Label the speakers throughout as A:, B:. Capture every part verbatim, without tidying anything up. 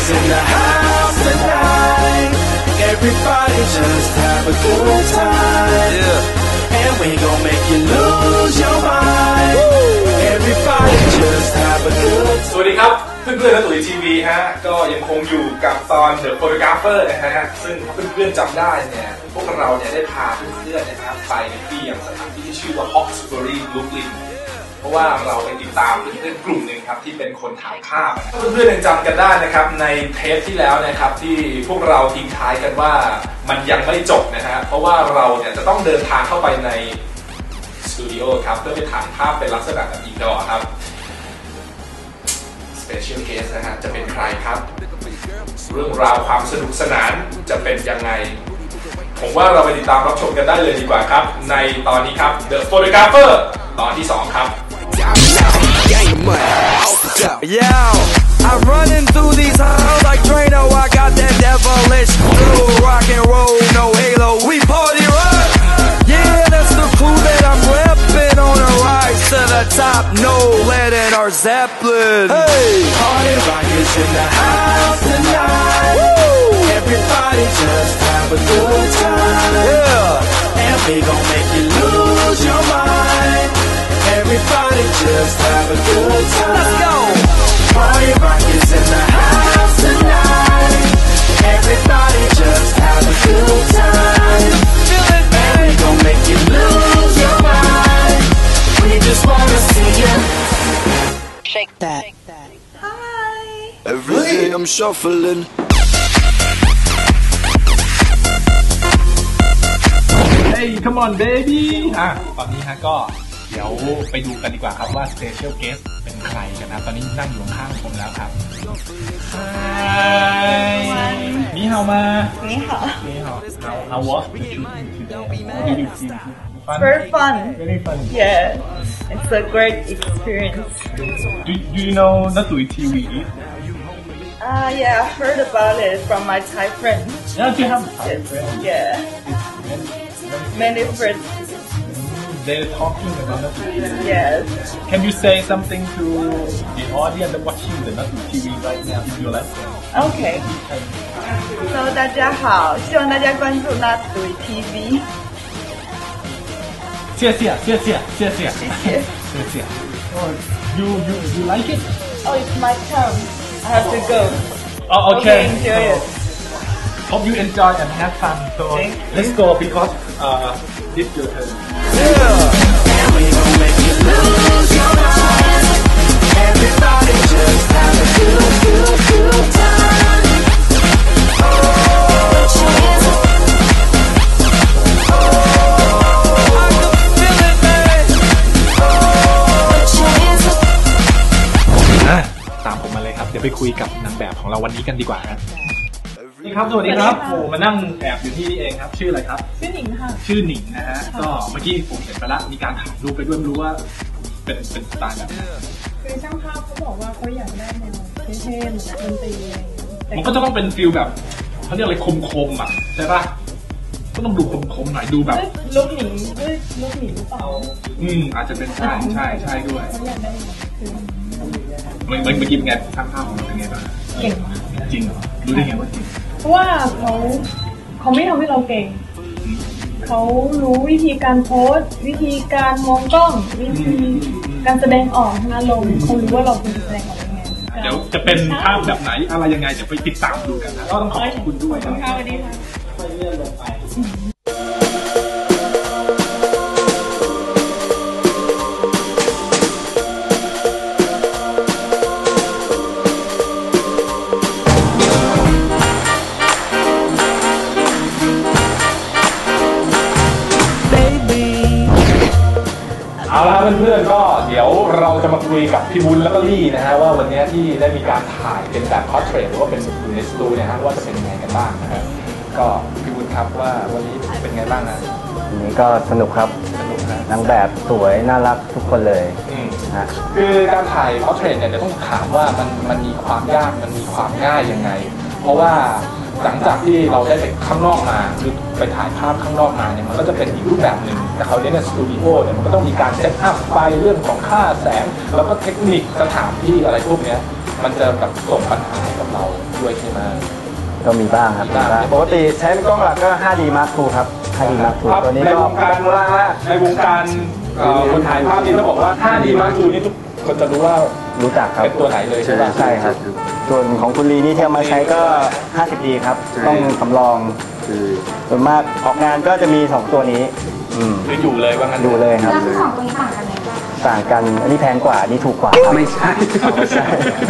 A: is in the house tonight. Everybody just have a good time. Yeah. And we gon' make you lose your mind. Everybody just have a good time. สวัสดีครับเพื่อนๆและตุ๋ยทีวีฮะก็ยังคงอยู่กับตอน The Photographer นะฮะซึ่งเพื่อนๆจำได้เนี่ยพวกเราเนี่ยได้พาเพื่อนๆนะครับไปที่ยังสถานที่ที่ชื่อว่า Hawkesbury Brooklyn เพราะว่าเราไปติดตามเพื่อนๆกลุ่มหนึ่งครับที่เป็นคนถ่ายภาพเพื่อนๆยังจำกันได้นะครับในเทปที่แล้วนะครับที่พวกเราทิ้งท้ายกันว่ามันยังไม่จบนะฮะเพราะว่าเราเนี่ยจะต้องเดินทางเข้าไปในสตูดิโอครับเพื่อไปถ่ายภาพเป็นลักษณะแบบอินดอร์ครับSpecial Guest นะฮะจะเป็นใครครับเรื่องราวความสนุกสนานจะเป็นยังไงผมว่าเราไปติดตามรับชมกันได้เลยดีกว่าครับในตอนนี้ครับ The Photographer ตอนที่สองครับ
B: Yo, I'm running through these halls like Drano. I got that devilish blue rock and roll, no halo. We party rock. Yeah, that's the crew that I'm repping on a rise to the top. No lead in our Zeppelin. Hey,
A: party rock is in the house tonight. Woo! Everybody just have a good time. Yeah, and we gon' make you lose your mind. Everybody just have a good time.
B: Let's go.
A: Party rock is in the house tonight. Everybody just have a good time.
B: Feel it,
A: and we gon' make you lose your mind. We just wanna see you
C: shake that.
B: Hi. Every day I'm shuffling.
D: Hey come on baby อ่ะตอนนี้ฮะก็เดี๋ยวไปดูกันดีกว่าครับว่า Special Guest เป็นใครกันนะตอนนี้นั่งอยู่ข้างผมแล้วครับ Hi นี่ฮาวมา
C: นี่ฮาว
D: นี่ฮาว How how was the shooting today? How did you feel? Fun?
C: Very fun.
D: Very fun.
C: Yeah, it's a great experience.
D: Do do you know Natui ที วี
C: Ah, uh, yeah, I heard about it from my Thai friends.
D: Yeah, you have a Thai friend.
C: Yeah, many friends.
D: They're talking about Natui.
C: Yes.
D: Can you say something to the audience that watching the Natui ที วี right now if you like?
C: Okay. So 大家好，希望大家关注Natui ที วี。
D: 谢谢谢谢谢谢谢谢。Oh, you you you like it?
C: Oh, it's my turn. I have to go.
D: Oh, okay.
C: Okay, enjoy
D: so,
C: it.
D: Hope you enjoy and have fun. So let's go because uh, this your turn.
B: Yeah.
A: And we gon' make you lose your mind. Everybody just have a good, good, good time. Oh, cheers. Oh,
B: I can feel it, man.
A: Oh, cheers.
D: อ่ะตามผมมาเลยครับเดี๋ยวไปคุยกับนางแบบของเราวันนี้กันดีกว่าครับนี่ครับสวัสดีครับโอ้มานั่งแอบอยู่ที่นี่เองครับชื่ออะไรครับ
C: ชื่อหนิงค่ะ
D: ชื่อหนิงนะฮะก็เมื่อกี้ผมเห็นไปแล้วมีการถ่ายรูปไปด้วยไม่รู้ว่าเป็นเป็นสไตล์แบบ
C: คือช่างภาพเขาบอกว่าเขาอยากได้แนวเท่ๆเหมือนดนตรีอะไร
D: มันก็จะต้องเป็นฟิลแบบเขาเรียกอะไรคมๆอ่ะใช่ป่ะก็ต้องดูคมๆหน่อยดูแบบ
C: ลูกหนิงด้วยลูกหนิงหรือเปล่า
D: อืมอาจจะเป็นใช่ใช่ใช่ด้วย
C: เขาอยากได้คือ
D: เมื่อเมื่อกี้เป็นไงช่างภาพของเราเป็นไงบ้าง
C: เก่งมาก
D: จริงเหรอรู้ได้ไงว่าจริง
C: เพราะว่าเขาเขาไม่ทำให้เราเก่งเขารู้วิธีการโพสวิธีการมองกล้องวิธีการแสดงออกอารมณ์เขารู้ว่าเราเป็นแสดงออกยังไง
D: เดี๋ยวจะเป็นภาพแบบไหนอะไรยังไงจะไปติดตามดูกันนะก็ต้องขอบคุณด้วย
C: ครับสวัสดีค่ะ
D: ค่อยเลื่อนลงไปเอาละเพื่อนๆก็เดี๋ยวเราจะมาคุยกับพี่วุ้นแล้วก็ลี่นะฮะว่าวันนี้ที่ได้มีการถ่ายเป็นแบบพอร์เทรตหรือว่าเป็นอยู่ในสตูเนี่ยฮะว่าจะเป็นยังไงกันบ้างนะครับก็พี่วุ้นครับว่าวันนี้เป็นไงบ้างนะ
E: วันนี้ก็สนุกครับ
D: สนุกนะ
E: นางแบบสวยน่ารักทุกคนเลย
D: นะคือการถ่ายพอร์เทรตเนี่ยจะต้องถามว่ามันมันมีความยากมันมีความง่ายยังไงเพราะว่าหลังจากที่เราได้ไปข้างนอกมาคือไปถ่ายภาพข้างนอกมาเนี่ยมันก็จะเป็นอีกรูปแบบหนึ่งแต่เขาเรียกในสตูดิโอเนี่ยมันก็ต้องมีการเซตอัพไฟเรื่องของค่าแสงแล้วก็เทคนิคสถานที่อะไรพวกนี้มันจะแบบส่งปัญหาให้กับเราด้วยใช่ไหม
E: ก็มีบ้างครับมีบ้างปกติใช้เป็นกล้องหลักก็ ห้าดี มาร์ค ทู ครับ ห้าดี มาร์ค ทู ตัวนี้
D: ใน
E: ก็
D: วงการในวงการคนถ่ายภาพนี่ต้องบอกว่า ห้าดี มาร์ค ทู นี่ทุกคนจะรู้ว่า
E: รู้จักครับ
D: เป็นตัวไหนเลยใช่ไหม
E: ใช่ครับส่วนของคุณลีนี่ที่เอามาใช้ก็ ห้าสิบดี ครับต้องสำรองส่วนมากออกงานก็จะมีสองตัวนี้
D: คืออยู่เลยว่างั้น
E: อยู่เลยครับ
C: แล้วสองตัวนี้ต่างกันไหม
E: ต่างกันอันนี้แพงกว่าอันนี้ถูกกว่า
F: ไม่ใช่
E: ไม่ใช่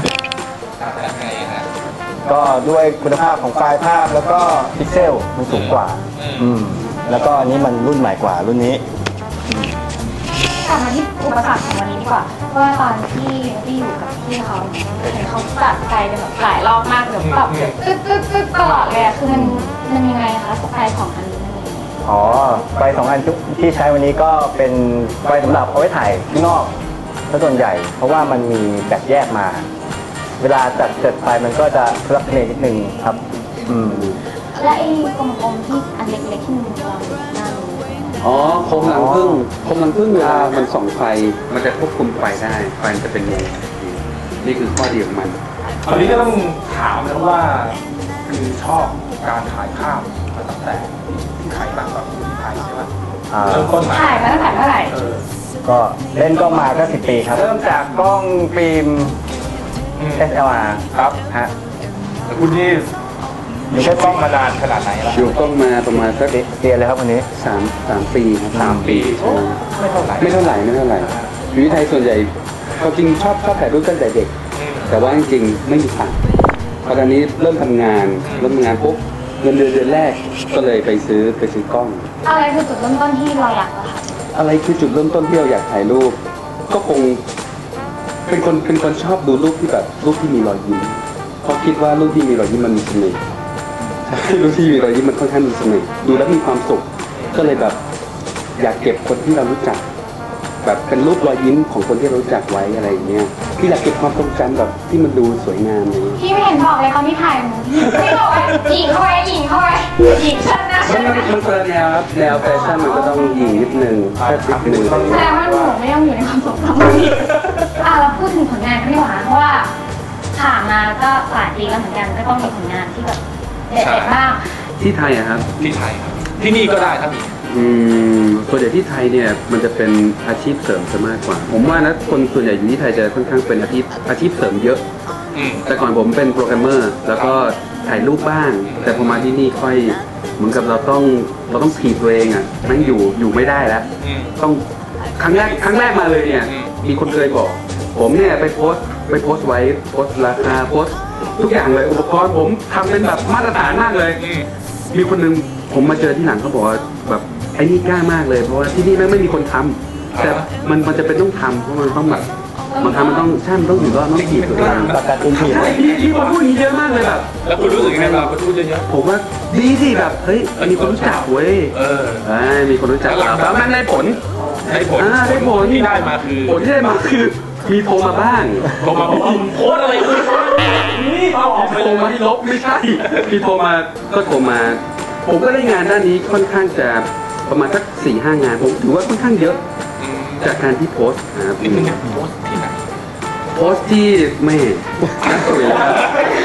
E: ก็ด้วยคุณภาพของไฟล์ภาพแล้วก็พิกเซลมันสูงกว่าอืมแล้วก็อันนี้มันรุ่นใหม่กว่ารุ่นนี้
C: กลับมาที่อุปสรรคของวันนี้ดีกว่าว่าตอนที่ที่อยู่กับพี่เขาเห็นเขาตัดไกลเป็นแบบหลายรอบมากแบบปรับตึ๊ดตึ๊ดตึ๊ดตลอดเลยคือมันมันยังไงคะสไตล์ของอันนี้
E: อ๋อไฟสองอันที่ใช้วันนี้ก็เป็นไฟสำหรับเอาไว้ถ่ายข้างนอกถ้าส่วนใหญ่เพราะว่ามันมีแบตแยกมาเวลาจัดเสร็จไฟมันก็จะทุลักทุเลนิดนึงครับอืม
C: และไอ้กลมๆที่อันเล็กๆที่มันวางหน้า
F: อ๋อโคมรังผึ้งโคมรังผึ้งเวลามันส่องไฟมันจะควบคุมไฟได้ไฟจะเป็นวงนี่คือข้อดีของมัน
D: ตอนนี้ก็ต้องถามนะว่าคือชอบการถ่ายภาพมาตั้งแต่ที่ถ่ายแบบแบบที่ถ่ายใช่ไหมเริ่มต้น
C: ถ่ายมาตั้งแต่เมื่อไหร่
E: ก็เล่นกล้องมาก็สิบปีครับเริ่มจากกล้องฟิล์ม เอส แอล อาร์
D: ครับ
E: ฮะ
D: คุณนี่อยู่ใช้กล้องมานานขนาดไหนแล้ว
F: อยู่กล้องมาประมาณสัก
E: เดือนเลยครับวันนี้
F: สามสามปีครับ
D: สามปี
F: ไม่เท่าไหร่ไม่เท่าไหร่ไม่เท่าไหร่อยู่ที่ไทยส่วนใหญ่เขาจริงชอบชอบถ่ายรูปตั้งแต่เด็กแต่ว่าจริงๆไม่มีตังค์พอตอนนี้เริ่มทำงานเริ่มทำงานปุ๊บเงินเดือนเดือนแรกก็เลยไปซื้อไปซื้อกล้อง
C: อะไรคือจุดเริ่มต้นที่เราอยากถ่าย
F: อะไรคือจุดเริ่มต้นที่เราอยากถ่ายรูปก็คงเป็นคนเป็นคนชอบดูรูปที่แบบรูปที่มีรอยยิ้มเพราะคิดว่ารูปที่มีรอยยิ้มมันมีเสน่ห์รูปที่มีรอยยิ้มมันค่อนข้างมีเสน่ห์ดูแล้วมีความสุขก็เลยแบบอยากเก็บคนที่เรารู้จักแบบเป็นรูปรอยยิ้มของคนที่เรารู้จักไว้อะไรอย่างเงี้ยที่อยากเก็บความทรงจำแบบที่มันดูสวยงามเลย
C: พี่ไม่เห็นบอกเลยตอนที่ถ่ายไม่บอกว่าหญิงเข้าไปหญิงเข้าไปหญิงชัดนะ
F: มันมันคนละแนวครับแนวแฟชั่นมันก็ต้องหญิงนิดนึงแค่นิดนึง
C: แต่ว่าหนูไม่ต้องอยู่ในความทรงจำนี้อ่ะเราพูดถึงผลงานกันดีกว่าเพราะว่าผ่านมาก็หลายปีแล้วเหมือนกันก็ต้องมีผลงานที่แบบเด็ดๆบ้าง
F: ที่ไทยอะครับ
D: ที่ไทยครับที่นี่ก็ได้ถ้ามี
F: อืมส่วนใหญ่ที่ไทยเนี่ยมันจะเป็นอาชีพเสริมซะมากกว่าผมว่านะคนส่วนใหญ่อยู่ที่ไทยจะค่อนข้างเป็นอาชีพอาชีพเสริมเยอะแต่ก่อนผมเป็นโปรแกรมเมอร์แล้วก็ถ่ายรูปบ้างแต่พอมาที่นี่ค่อยเหมือนกับเราต้องเราต้องถีบตัวเองอ่ะนั่งอยู่อยู่ไม่ได้แล้วต้องครั้งแรกครั้งแรกมาเลยเนี่ยมีคนเคยบอกผมเนี่ยไปโพสไปโพสไว้โพสราคาโพสทุกอย่างเลยอุปกรณ์ผมทำเป็นแบบมาตรฐานมากเลยมีคนนึงผมมาเจอที่หลังเขาบอกว่าแบบไอ้นี่กล้ามากเลยเพราะว่าที่นี่แม่งไม่มีคนทำแต่มันมันจะเป็นต้องทำเพราะมันต้องแบบมันทำมันต้องใช่มันต้องอยู่รอดต้องถีบตัวเอง
E: ประกันอินที
F: ใช่ที่คนพูดเยอะมากเลยแบบ
D: แล้วคุณรู้สึกยังไงบ้างคุณพูดเยอะ
F: ๆผมว่าดีสิแบบเฮ้ยมีคนรู้จักเว้ยเออมีคนรู้จักแล้วมันได้ผล
D: ได้ผล
F: ได้ผล
D: ที่ได้มาคือ
F: ผลที่ได้มาคือมีโทรมาบ้าง
D: โทรมาบอกโพสอะไรคุณนี่เอาออกไป
F: โทรมาที่ลบไม่ใช่มีโทรมาก็โทรมาผมก็ได้งานด้านนี้ค่อนข้างจะประมาณสักสี่ห้างานผมถือว่าค่อนข้างเยอะจากการที่โพสต์นะครับ
D: นี่เป็นงานโพสต์ที่ไหน
F: โพสต์ที่แม่นักตุ๋ยครับ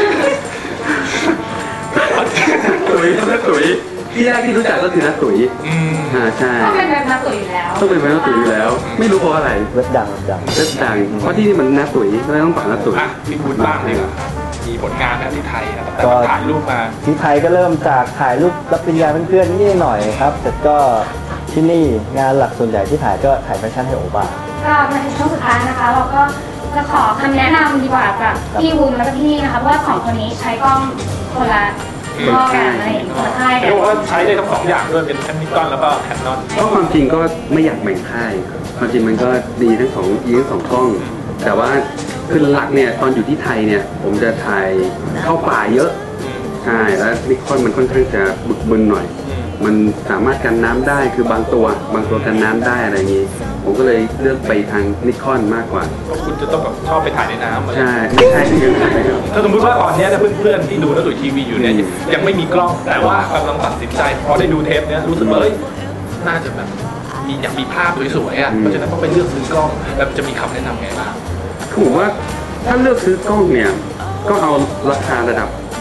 F: ตุ๋ยนักตุ๋ยที่แรกที่รู้จักก็คือนักตุ๋ยอ่าใช่
C: ต้องเป็นแบบนักตุ๋ยอยู่แล้ว
F: ต้องเป็นแบบนักตุ๋ยอยู่แล้วไม่รู้เพราะอะไร
E: เว็บดังดัง
F: เว็บดังเพราะที่นี่มันนักตุ๋ยก็เลยต้องฝากนักตุ๋ย
D: ที่พูดบ้างดีกว่ามีผลงานนะที่ไทยนะแต่ถ่ายรูปมา
E: ที่ไทยก็เริ่มจากถ่ายรูปรับปริญญาเพื่อนๆนี่หน่อยครับแต่ก็ที่นี่งานหลักส่วนใหญ่ที่ถ่ายก็ถ่ายแฟชั่นให้โอบา
C: ก็มาถึงช่วงสุดท้ายนะคะเราก็จะขอคำแนะนำดีกว่าจากพี่วุ้นแล้วก็พี่นี่นะคะว่าสองคนนี้ใช้กล้องคนละข้อกันอะไรอย่างเงี้ยค่าย
D: เรียกว่าใช้ได้ทั้งสองอย่างด้วยเป็นแคนนิคอนแล้วก็แคนนอน
F: ก็ความจริงก็ไม่อยากแบ่งค่ายความจริงมันก็ดีทั้งสองยีทั้งสองกล้องแต่ว่าคือหลักเนี่ยตอนอยู่ที่ไทยเนี่ยผมจะถ่ายเข้าป่าเยอะใช่แล้วนิคอนมันค่อนข้างจะบึกบึนหน่อยมันสามารถกันน้ำได้คือบางตัวบางตัวกันน้ำได้อะไรอย่างนี้ผมก็เลยเลือกไปทางนิคอนมากกว่า
D: คุณจะต้องแบบชอบไปถ่ายในน้ำ
F: ใช่ไม่ใช่ที่ยังไง
D: ถ้าสมมติว่าตอนนี้นะเพื่อนๆที่ดูนักตุ๋ยทีวีอยู่เนี่ยยังไม่มีกล้องแต่ว่ากำลังตัดสินใจพอได้ดูเทปเนี้ยรู้สึกว่าเอ้ยน่าจะแบบมีอยากมีภาพสวยๆอ่ะเพราะฉะนั้นต้องไปเลือกซื้อกล้องแล้วจะมีคำแนะนำไงบ้าง
F: คือผมว่าถ้าเลือกซื้อกล้องเนี่ยก็เอาราคาระดับ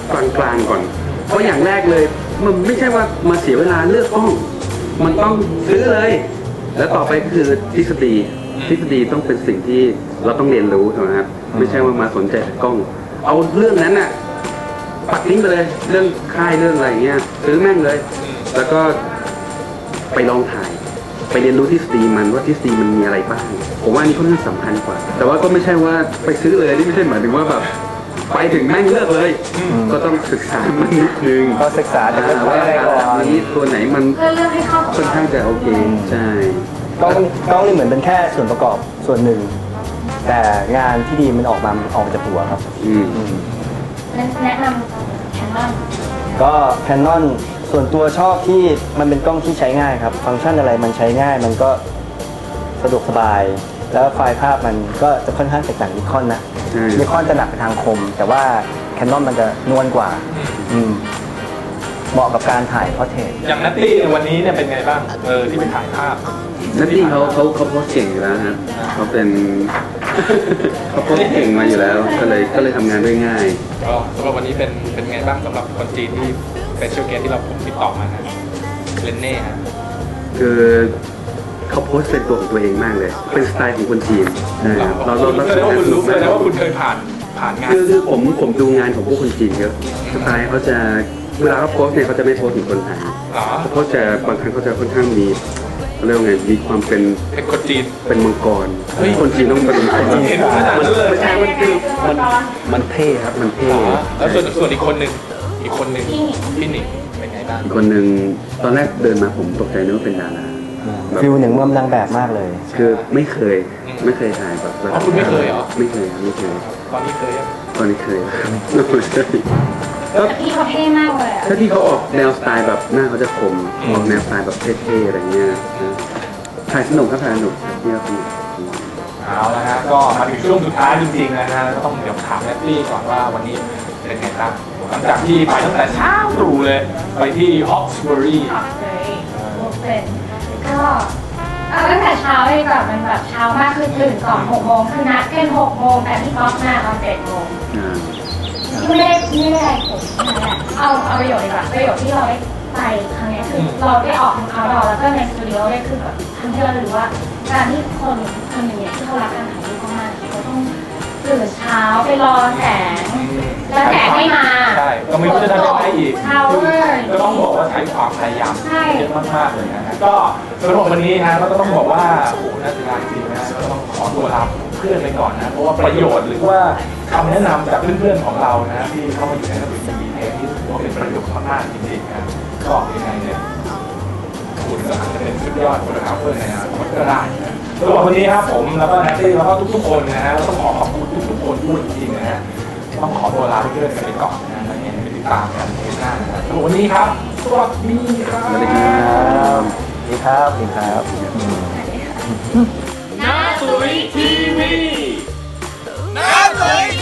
F: กลางๆก่อนเพราะอย่างแรกเลยมันไม่ใช่ว่ามาเสียเวลาเลือกกล้องมันต้องซื้อเลยแล้วต่อไปคือทฤษฎีทฤษฎีต้องเป็นสิ่งที่เราต้องเรียนรู้นะครับไม่ใช่ว่ามาสนใจแต่กล้องเอาเรื่องนั้นน่ะปักทิ้งไปเลยเรื่องค่ายเรื่องอะไรเงี้ยซื้อแม่งเลยแล้วก็ไปลองถ่ายไปเรียนรู้ทฤษฎีมันว่าทฤษฎีมันมีอะไรบ้างผมว่านี่ค่อนข้างสำคัญกว่าแต่ว่าก็ไม่ใช่ว่าไปซื้อเลยนี่ไม่ใช่หมายถึงว่าแบบไปถึงแม่งเลือกเลยก็ต้องศึกษามันนิดนึง
E: ก็ศึกษาจะเป็นอะไรก่อน
F: นี้ตัวไหนมันค่อนข้างจะโอเคใช่
E: กล้องกล้องนี่เหมือนเป็นแค่ส่วนประกอบส่วนหนึ่งแต่งานที่ดีมันออกมาออกมาจากหัวครับ
G: แนะนำแคนนอน
E: ก็ Canon ส่วนตัวชอบที่มันเป็นกล้องที่ใช้ง่ายครับฟังก์ชันอะไรมันใช้ง่ายมันก็สะดวกสบายแล้วไฟล์ภาพมันก็จะค่อนข้างแตกต่างนิคอนนะนิคอนจะหนักไปทางคมแต่ว่า Canon มันจะนวลกว่าเหมาะกับการถ่ายพอร์เทรต
D: อย่างนัตตี้ในวันนี้เนี่ยเป็นไงบ้างเออที่ไปถ่ายภาพ
F: นัตตี้เขาเขาเขาโพสเก่งอยู่แล้วนะเขาเป็นเขาโพสเก่งมาอยู่แล้วก็เลยก็เลยทำงานได้ง่าย
D: ก็สำหรับวันนี้เป็นเป็นไงบ้างสำหรับคนจีนที่เป็นเชลเกตที่เราผมติดต่อมานะเลนเน่ฮะ
F: คือเขาโพสเป็นตัวของตัวเองมากเลยเป็นสไตล์ของคนจีน
D: เราเราเราเราคุณรู้เลยนะว่าคุณเคยผ่านผ่านงาน
F: คือคือผมผมดูงานของพวกคนจีนเยอะสไตล์เขาจะเวลาเขาโพสเนี่ยเขาจะไม่โพสถึงคนไทยเขาจะบางครั้งเขาจะค่อนข้างมีเรื่องไงมีความเป็น
D: เป็นคนจีน
F: เป็นมังกรคนจีนต้องเป็นมังกร
D: เห็นขนาดนั้นเลย
F: ไม่ใช่มันคือมันมันเท่ครับมันเท่
D: แล้วส่วนส่วนอีกคนหนึ่งอีกคนหนึ่งพี่หนิงเป็นไงบ้าง
F: อีกคนหนึ่งตอนแรกเดินมาผมตกใจนึกว่าเป็นดารา
E: ฟิลหนึ่งเมื่อนางแบบมากเลย
F: คือไม่เคยไม่เคยถ่ายแบบ
D: อ๋อคุณไม่เคยเหรอ
F: ไม่เคยไม่เคย
D: ตอนนี้เคยยัง
F: ตอนนี้เคย
G: แต่พี่เขาเท่มากเลย
F: ถ้าที่เขาออกแนวสไตล์แบบหน้าเขาจะคมออกแนวสไตล์แบบเท่ๆอะไรเงี้ยถ่ายสนุกครับถ่ายสนุกที่เราสนุก
D: เอาละฮะก็มาถึงช่วงสุดท้ายจริงๆนะฮะก็ต้องเดี๋ยวถามแนตตี้ก่อนว่าวันนี้เป็นไงบ้างหลังจากที่ไปตั้งแต่เช้าตรู่เลยไปที่ฮอกส์เบอรี่
G: ก็เอาตั้งแต่เช้าเลยก่อนมันแบบเช้ามากคือตื่นก่อนหกโมงคือนัดกันหกโมงแต่ที่ก๊อกมาตอนเจ็ดโมงไม่ได้ไม่ได้อะไรผมเอาเอาประโยชน์ดีกว่าประโยชน์ที่เราได้ไปครั้งนี้คือเราได้ออกทางเอาท์ดอร์แล้วก็ในสตูดิโอได้คือแบบทำให้เรารู้ว่าการที่คนคนหนึ่งเนี่ยที่เขารักการถ่ายรูปมากเขาต้องตื่นเช้าไปรอแสงแล้วแสงไม่มา
D: ใช่ก็ไม่รู้จะทำยังไงอีกก็ต้องบอกว่าใช้ความพยายามเยอะมากๆเลยนะฮะก็สำหรับวันนี้นะก็ต้องบอกว่าโอ้โหน่าเสียดายจริงนะก็ต้องขอตัวลาเพื่อนไปก่อนนะเพราะว่าประโยชน์หรือว่าคำแนะนำจากเพื่อนๆของเรานะที่เข้ามาอยู่ในระบบทีวีเทปที่ถือว่าเป็นประโยชน์มากๆจริงๆนะก็ยังไงเนี่ยคุณอาจจะเป็นสุดยอดคนละเพื่อนในอนาคตก็ได้นะสำหรับวันนี้ครับผมแล้วก็แนตตี้แล้วก็ทุกๆคนนะฮะต้องขอขอบคุณทุกๆคนด้วยจริงๆนะฮะต้องขอตัวลาเพื่อนกันไปก่อนนะแล้วเนี่ยไปติดตามกันในหน้านะครับสำหรับวันนี้ครับสวัสดีครับ
E: สวัสดีครับสวัสดีครับสวัสดีครับ
A: น้าตุ๋ยทีวีน้าตุ๋ย